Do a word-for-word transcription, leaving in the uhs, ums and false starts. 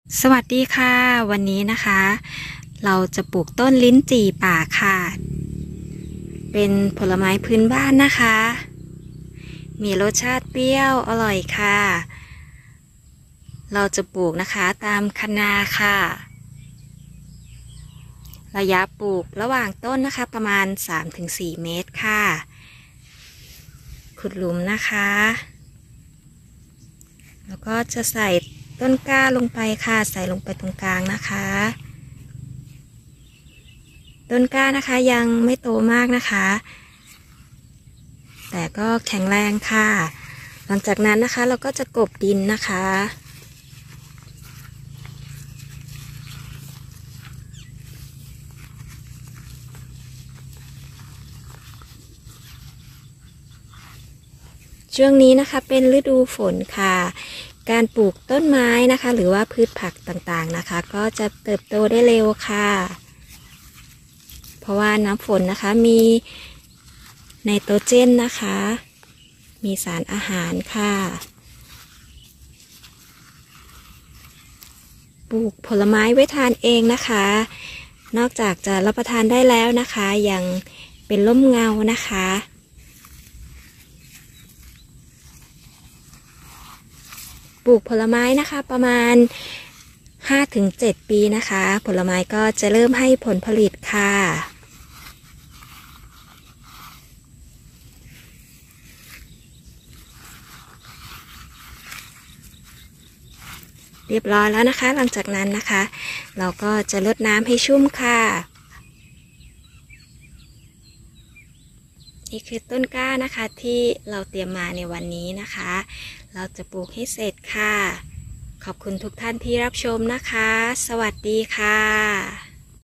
สวัสดีค่ะวันนี้นะคะ เราจะปลูกต้นลิ้นจี่ป่าค่ะ เป็นผลไม้พื้นบ้านนะคะ มีรสชาติเปรี้ยวอร่อยค่ะ เราจะปลูกนะคะตามคะนาค่ะ ระยะปลูกระหว่างต้นนะคะประมาณ สามถึงสี่ เมตรค่ะขุดหลุมนะคะ แล้วก็จะใส่ต้นกล้าลงไปค่ะใส่ลงไปตรงกลางนะคะต้นกล้านะคะยังไม่โตมากนะคะแต่ก็แข็งแรงค่ะหลังจากนั้นนะคะเราก็จะกลบดินนะคะช่วงนี้นะคะเป็นฤดูฝนค่ะการปลูกต้นไม้นะคะหรือว่าพืชผักต่างๆนะคะก็จะเติบโตได้เร็วค่ะเพราะว่าน้ำฝนนะคะมีไนโตรเจนนะคะมีสารอาหารค่ะปลูกผลไม้ไว้ทานเองนะคะนอกจากจะรับประทานได้แล้วนะคะยังเป็นร่มเงานะคะปลูกผลไม้นะคะประมาณ ห้าถึงเจ็ด ปีนะคะผลไม้ก็จะเริ่มให้ผลผลิตค่ะเรียบร้อยแล้วนะคะหลังจากนั้นนะคะเราก็จะรดน้ำให้ชุ่มค่ะนี่คือต้นกล้านะคะที่เราเตรียมมาในวันนี้นะคะเราจะปลูกให้เสร็จค่ะขอบคุณทุกท่านที่รับชมนะคะสวัสดีค่ะ